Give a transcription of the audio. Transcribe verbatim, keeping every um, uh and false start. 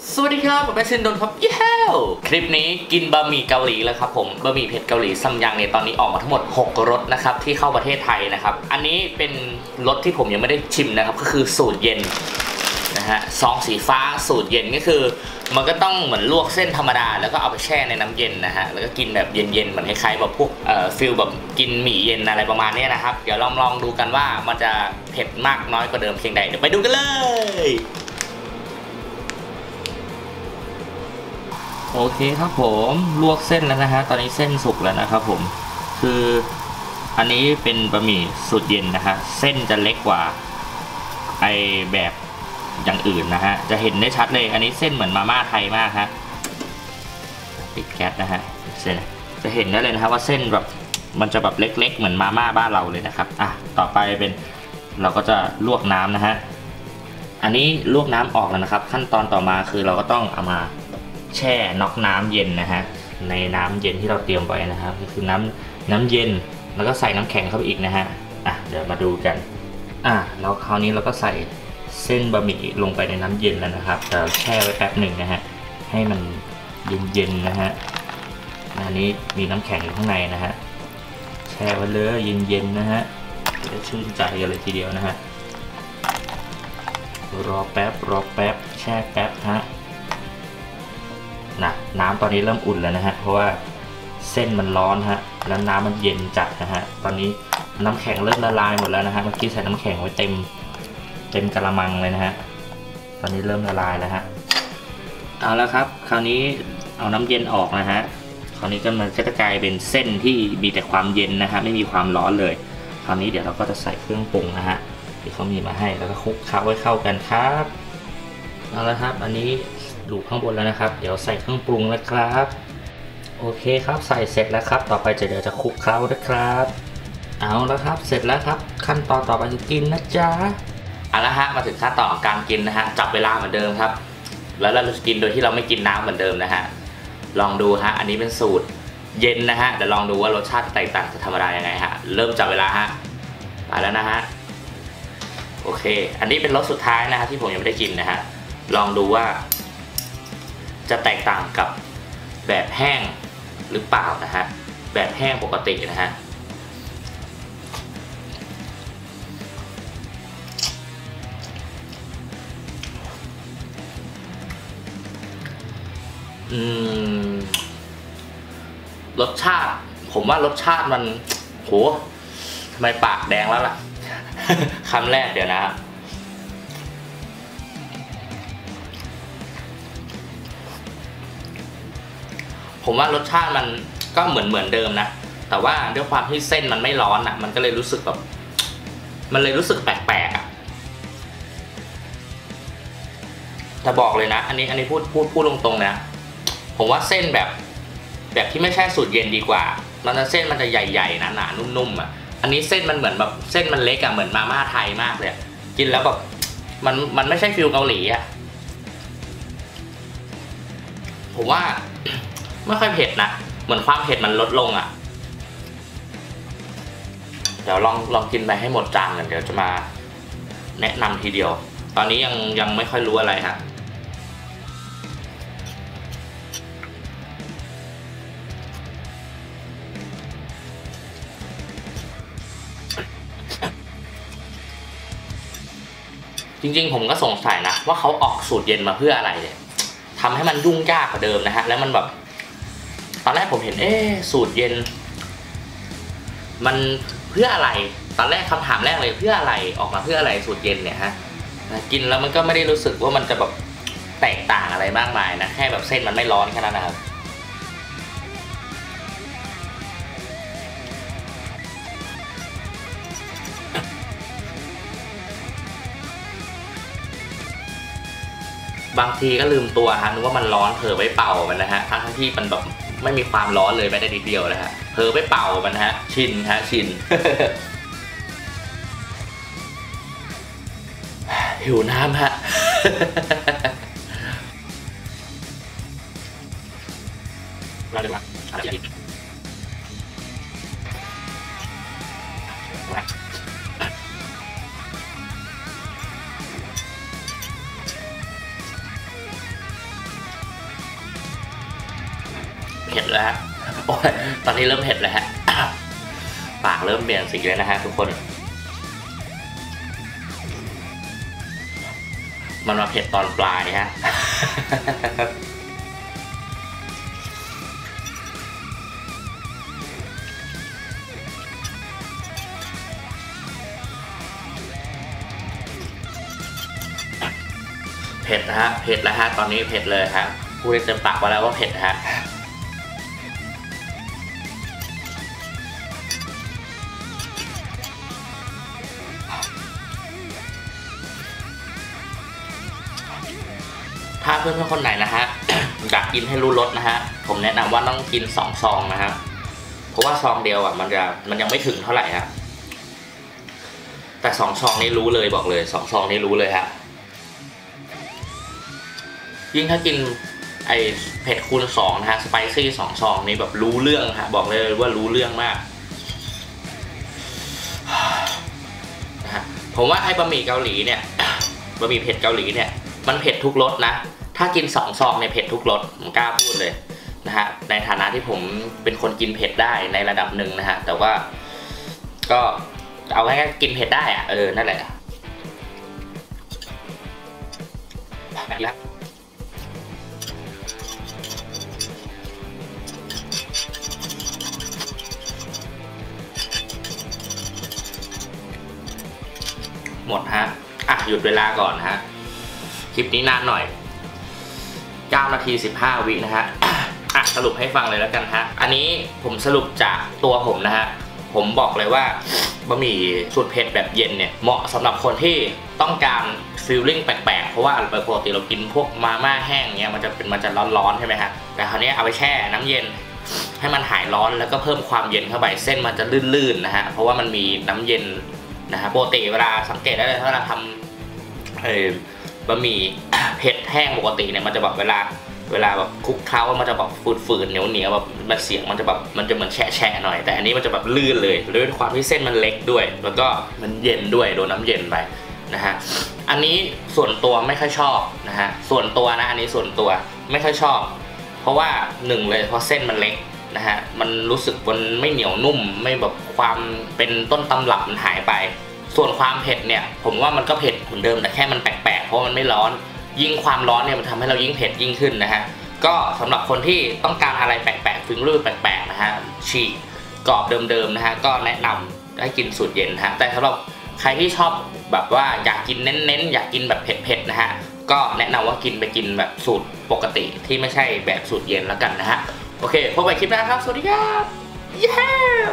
สวัสดีครับผมเป็นเซนดนครับเย้คลิปนี้กินบะหมี่เกาหลีแล้วครับผมบะหมี่เผ็ดเกาหลีซัมยังเนี่ยตอนนี้ออกมาทั้งหมดหกรสนะครับที่เข้าประเทศไทยนะครับอันนี้เป็นรสที่ผมยังไม่ได้ชิมนะครับก็คือสูตรเย็นนะฮะซองสีฟ้าสูตรเย็นก็คือมันก็ต้องเหมือนลวกเส้นธรรมดาแล้วก็เอาไปแช่ในน้ำเย็นนะฮะแล้วก็กินแบบเย็นๆเหมือนคล้ายๆแบบพวกเอ่อฟิลแบบกินหมี่เย็นอะไรประมาณนี้นะครับเดี๋ยวลองลองดูกันว่ามันจะเผ็ดมากน้อยกว่าเดิมเพียงใดเดี๋ยวไปดูกันเลยโอเคครับผมลวกเส้นแล้วนะฮะตอนนี้เส้นสุกแล้วนะครับผมคืออันนี้เป็นบะหมี่สูตรเย็นนะฮะเส้นจะเล็กกว่าไอแบบอย่างอื่นนะฮะจะเห็นได้ชัดเลยอันนี้เส้นเหมือนมาม่าไทยมากฮะปิดแก๊สนะฮะเส้นจะเห็นได้เลยนะครับว่าเส้นแบบมันจะแบบเล็กๆเหมือนมาม่าบ้านเราเลยนะครับอ่ะต่อไปเป็นเราก็จะลวกน้ำนะฮะอันนี้ลวกน้ำออกแล้วนะครับขั้นตอนต่อมาคือเราก็ต้องเอามาแช่น็อกน้ำเย็นนะฮะในน้ำเย็นที่เราเตรียมไว้นะครับก็คือน้ำน้ำเย็นแล้วก็ใส่น้ำแข็งเข้าไปอีกนะฮะอ่ะเดี๋ยวมาดูกันอ่ะแล้วคราวนี้เราก็ใส่เส้นบะหมี่ลงไปในน้ำเย็นแล้วนะครับแต่แช่ไว้แป๊บหนึ่งนะฮะให้มันเย็นๆนะฮะอันนี้มีน้ำแข็งอยู่ข้างในนะฮะแช่ไว้เลยเย็นๆนะฮะจะชื่นใจกันเลยทีเดียวนะฮะรอแป๊บรอแป๊บแช่แป๊บฮะนะน้ำตอนนี้เริ่มอุ่นแล้วนะฮะเพราะว่าเส้นมันร้อนฮะแล้วน้ำมันเย็นจัดนะฮะตอนนี้น้ำแข็งเริ่มละลายหมดแล้วนะฮะเมื่อกี้ใส่น้ำแข็งไว้เต็มเต็มกระมังเลยนะฮะตอนนี้เริ่มละลายแล้วฮะเอาแล้วครับคราวนี้เอาน้ำเย็นออกนะฮะคราวนี้ก็มันก็จะกลายเป็นเส้นที่มีแต่ความเย็นนะฮะไม่มีความร้อนเลยคราวนี้เดี๋ยวเราก็จะใส่เครื่องปรุงนะฮะที่เขามีมาให้แล้วก็คลุกเคล้าไว้เข้ากันครับเอาละครับอันนี้ดูข้างบนแล้วนะครับเดี๋ยวใส่เครื่องปรุงแล้วครับโอเคครับใส่เสร็จแล้วครับต่อไปจะเดี๋ยวจะคลุกเคล้านะครับเอาแล้วครับเสร็จแล้วครับขั้นตอนต่อไปจะกินนะจ๊ะเอาละฮะมาถึงขั้นตอนของการกินนะฮะจับเวลาเหมือนเดิมครับแล้วเราจะกินโดยที่เราไม่กินน้ำเหมือนเดิมนะฮะลองดูฮะอันนี้เป็นสูตรเย็นนะฮะเดี๋ยวลองดูว่ารสชาติแตกต่างจากธรรมดายังไงฮะเริ่มจับเวลาฮะไปแล้วนะฮะโอเคอันนี้เป็นรสสุดท้ายนะฮะที่ผมยังไม่ได้กินนะฮะลองดูว่าจะแตกต่างกับแบบแห้งหรือเปล่านะฮะแบบแห้งปกตินะฮะอืมรสชาติผมว่ารสชาติมันโหทำไมปากแดงแล้วล่ะ คำแรกเดี๋ยวนะผมว่ารสชาติมันก็เหมือนเหมือนเดิมนะแต่ว่าด้วยความที่เส้นมันไม่ร้อนอ่ะมันก็เลยรู้สึกแบบมันเลยรู้สึกแปลกๆอ่ะแต่บอกเลยนะอันนี้อันนี้พูดพูดพูดตรงๆนะผมว่าเส้นแบบแบบที่ไม่ใช่สูตรเย็นดีกว่าแล้วเส้นมันจะใหญ่ๆหนาๆนุ่มๆอ่ะอันนี้เส้นมันเหมือนแบบเส้นมันเล็กอ่ะเหมือนมาม่าไทยมากเลยกินแล้วแบบมันมันไม่ใช่ฟิลเกาหลีอ่ะผมว่าไม่ค่อยเผ็ดนะเหมือนความเผ็ดมันลดลงอ่ะเดี๋ยวลองลองกินไปให้หมดจานกันเดี๋ยวจะมาแนะนำทีเดียวตอนนี้ยังยังไม่ค่อยรู้อะไรฮะจริงๆผมก็สงสัยนะว่าเขาออกสูตรเย็นมาเพื่ออะไรเนี่ยทำให้มันยุ่งยากกว่าเดิมนะฮะแล้วมันแบบตอนแรกผมเห็นเอ๊สูตรเย็นมันเพื่ออะไรตอนแรกคำถามแรกเลยเพื่ออะไรออกมาเพื่ออะไรสูตรเย็นเนี่ยฮะกินแล้วมันก็ไม่ได้รู้สึกว่ามันจะแบบแตกต่างอะไรมากมายนะแค่แบบเส้นมันไม่ร้อนแค่นั้นนะครับบางทีก็ลืมตัวฮะนึกว่ามันร้อนเผลอไปเป่ามันนะฮะทั้งที่มันแบบไม่มีความร้อนเลยแม้แต่นิดเดียวนะฮะเผลอไปเป่ามันฮะชินฮะชิน หิวน้ำฮะ เราเลยว่าเผ็ดแล้วฮะโอ้ยตอนนี้เริ่มเผ็ดแล้วฮะปากเริ่มเปลี่ยนสีแล้วนะฮะทุกคนมันมาเผ็ดตอนปลายฮะเผ็ดนะฮะเผ็ดแล้วฮะตอนนี้เผ็ดเลยฮะพูดได้เต็มปากมาแล้วว่าเผ็ดฮะถ้าเพื่อนๆคนไหนนะฮะ อยากกินให้รู้รสนะฮะผมแนะนำว่าต้องกินสองซองนะฮะเพราะว่าซองเดียวอ่ะมันจะมันยังไม่ถึงเท่าไหร่ฮะแต่สองซองนี้รู้เลยบอกเลยสองซองนี้รู้เลยฮะยิ่งถ้ากินไอเผ็ดคูณสองนะฮะสไปซี่สองซองนี้แบบรู้เรื่องฮะบอกเลยว่ารู้เรื่องมากนะฮะผมว่าไอบะหมี่เกาหลีเนี่ย บะหมี่เผ็ดเกาหลีเนี่ยมันเผ็ดทุกรสนะถ้ากินสองซองเนี่ยเผ็ดทุกรสผมกล้าพูดเลยนะฮะในฐานะที่ผมเป็นคนกินเผ็ดได้ในระดับหนึ่งนะฮะแต่ว่าก็เอาง่ายๆกินเผ็ดได้อะเออนั่นแหละแบบนี้หมดฮะอ่ะหยุดเวลาก่อนฮะคลิปนี้นานหน่อยเก้านาทีสิบห้าวินะฮะอ่ะสรุปให้ฟังเลยแล้วกันฮะอันนี้ผมสรุปจากตัวผมนะฮะผมบอกเลยว่าบะหมี่สูตรเผ็ดแบบเย็นเนี่ยเหมาะสำหรับคนที่ต้องการฟีลลิ่งแปลกๆเพราะว่าปกติเรากินพวกมาม่าแห้งเงี้ยมันจะเป็นมันจะร้อนๆใช่ไหมฮะแต่คราวนี้เอาไปแช่น้ำเย็นให้มันหายร้อนแล้วก็เพิ่มความเย็นเข้าไปเส้นมันจะลื่นๆนะฮะเพราะว่ามันมีน้ำเย็นนะฮะปกติเวลาสังเกตได้เลยถ้าเราทำเออบะหมี่เผ็ดแห้งปกติเนี่ยมันจะแบบเวลาเวลาแบบคลุกเคล้ามันจะแบบฝืดๆเหนียวๆแบบมันเสียงมันจะแบบมันจะเหมือนแฉะๆหน่อยแต่อันนี้มันจะแบบลื่นเลยด้วยความที่เส้นมันเล็กด้วยแล้วก็มันเย็นด้วยโดนน้ำเย็นไปนะฮะอันนี้ส่วนตัวไม่ค่อยชอบนะฮะส่วนตัวนะอันนี้ส่วนตัวไม่ค่อยชอบเพราะว่าหนึ่งเลยเพราะเส้นมันเล็กนะฮะมันรู้สึกมันไม่เหนียวนุ่มไม่แบบความเป็นต้นตำรับมันหายไปส่วนความเผ็ดเนี่ยผมว่ามันก็เผ็ดเหมือนเดิมแต่แค่มันแปลกๆเพราะมันไม่ร้อนยิ่งความร้อนเนี่ยมันทำให้เรายิ่งเผ็ดยิ่งขึ้นนะฮะก็สำหรับคนที่ต้องการอะไรแปลกๆฟิงรูปแปลกๆนะฮะฉีกกรอบเดิมๆนะฮะก็แนะนำให้กินสูตรเย็นฮะแต่สำหรับใครที่ชอบแบบว่าอยากกินเน้นๆอยากกินแบบเผ็ดๆนะฮะก็แนะนำว่ากินไปกินแบบสูตรปกติที่ไม่ใช่แบบสูตรเย็นแล้วกันนะฮะโอเคพบกันคลิปหน้าครับสวัสดีครับเย้